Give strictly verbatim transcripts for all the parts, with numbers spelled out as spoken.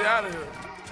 out of here.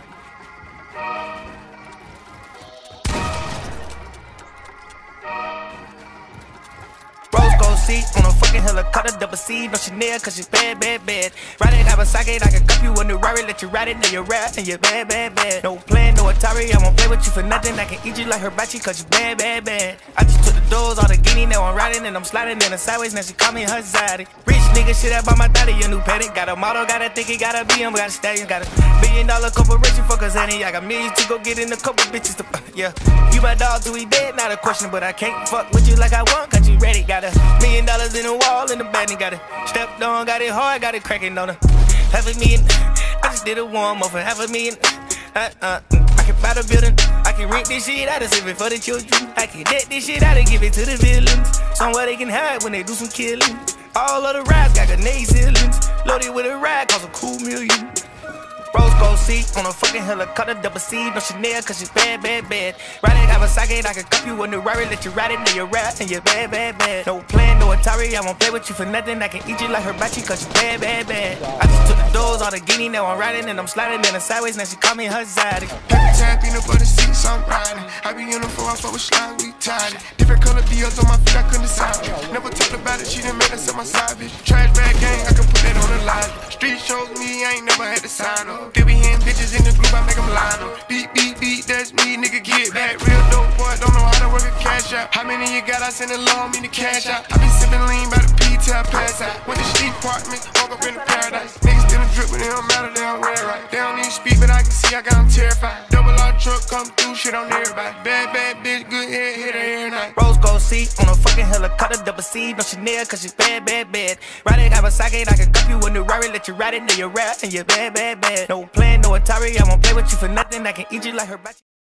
Rose gold seat on a fucking helicopter, double C, no Chanel, cause she's bad, bad, bad. Ride it, Kawasaki, I can cup you in the Rari, let you ride it, now you're rap, and you're bad, bad, bad. No plan, no Atari, I won't play with you for nothing, I can eat you like hibachi, cause you bad, bad, bad. I just took the doors, all the guinea, now I'm riding, and I'm sliding in the sideways, now she call me her zaddy. Rich nigga, shit up on my daddy, a new paddock, got a model, gotta think it, gotta be him, got a stallion, got a billion dollar corporation, fuck us, honey, I got millions to go get in a couple bitches to, uh, yeah. You my dog till we dead, not a question, but I can't fuck with you like I want, cause you ready, got a million dollars in the wall, in the bed, and got it stepped on, got it hard, got it cracking on her. Half a million, I just did a warm up for half a million. Uh, uh, I can buy the building, I can rent this shit out and save it for the children. I can let this shit out and give it to the villains, somewhere they can hide when they do some killing. All of the rides got grenade ceilings, loaded with a ride, cost a cool million. Rose gold seat on a fucking helicopter, double C, no Chanel, cause she's bad, bad, bad. Ride it, Kawasaki, I can cup you in the Rari, let you ride it, now you're rap, and you're bad, bad, bad. No plan, no Atari, I won't play with you for nothing, I can eat you like hibachi, cause you bad, bad, bad. I just took the doors, all the guinea, now I'm riding, and I'm sliding in the sideways, now she call me her zaddy. Every time peanut butter seats, I'm riding. I be in the floor, I fuck with slime, we tied it. Different color deals on my feet, I couldn't decide. Never talked about it, she done made us at my side, bitch. Trash bag gang, I can put that on the line. Street shows me, I ain't never had to sign up. They be hearing bitches in the group, I make them line up. Beat, beat, beat, that's me, nigga, get back. Real dope boy, don't know how to work a cash out. How many you got? I send a loan, me the cash out. I be sipping lean by the P till I pass out. Went to street apartment, woke up in the paradise. Niggas still a drip, but they don't matter, they don't wear right. They don't need to speak, but I can see I got them terrified. Double R truck come through, shit on everybody. Bad, bad bitch, good head, hit her every night. Rose gold seat on a fucking helicopter, double C, no Chanel, cause she's bad, bad, bad. Ride it, Kawasaki, I can cup you in the Rari, let you ride it, now you're rap, and you're bad, bad, bad. No plan, no Atari, I won't play with you for nothing, I can eat you like hibachi.